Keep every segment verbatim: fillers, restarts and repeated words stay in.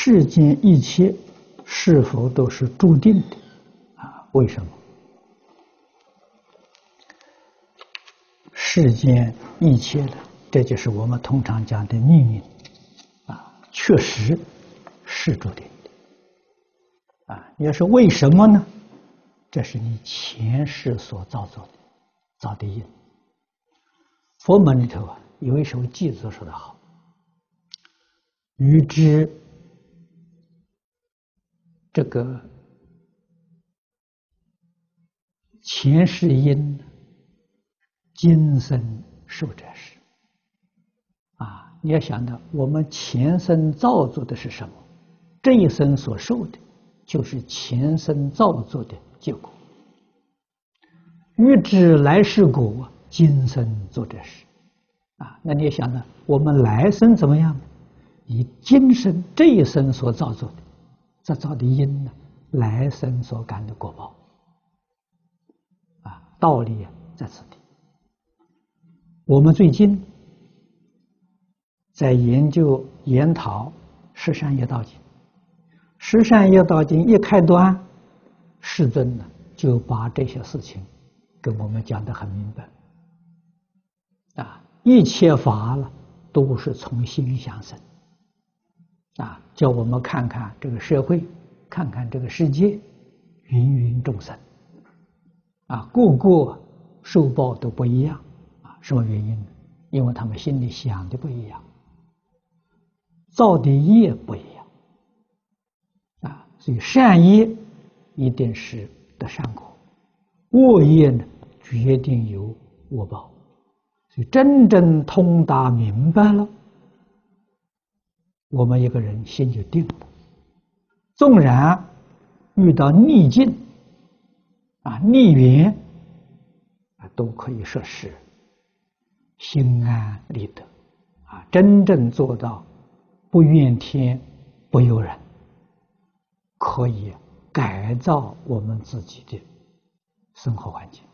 世间一切是否都是注定的？啊，为什么？世间一切的，这就是我们通常讲的命运啊，确实是注定的啊。你要是为什么呢？这是你前世所造作的，造的因。佛门里头啊，有一首偈子说得好：“欲知这个前世因，今生受者是。”啊，你要想到我们前生造作的是什么，这一生所受的就是前生造作的结果。欲知来世果，今生做者是。啊，那你也想呢，我们来生怎么样呢？以今生这一生所造作的，这造的因呢，来生所感的果报。啊，道理在此地。我们最近在研究研讨《十善业道经》，《十善业道经》一开端，世尊呢就把这些事情跟我们讲得很明白。啊，一切法了都是从心想生。啊，叫我们看看这个社会，看看这个世界，芸芸众生，啊，个个受报都不一样。啊，什么原因呢？因为他们心里想的不一样，造的业不一样。啊，所以善业一定是得善果，恶业呢决定有恶报。所以真正通达明白了，我们一个人心就定了。纵然遇到逆境啊、逆缘啊，都可以摄持，心安理得啊，真正做到不怨天不尤人，可以改造我们自己的生活环境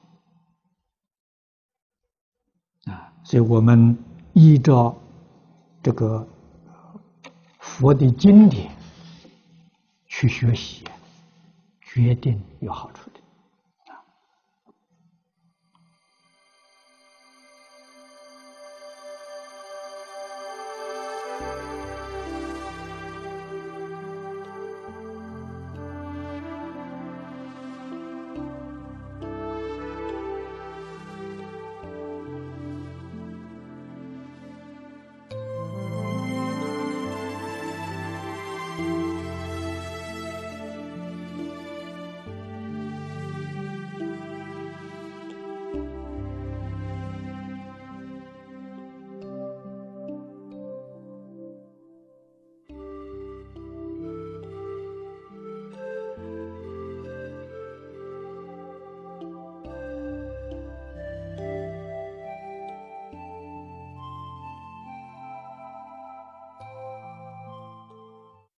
啊。所以我们依照这个佛的经典去学习，决定有好处的。